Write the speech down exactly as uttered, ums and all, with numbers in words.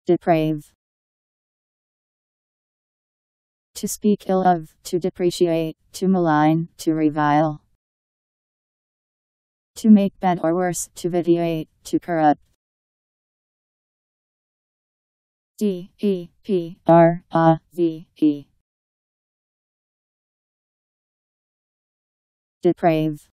Deprave. To speak ill of, to depreciate, to malign, to revile. To make bad or worse, to vitiate, to corrupt. D E P R A V E. Deprave.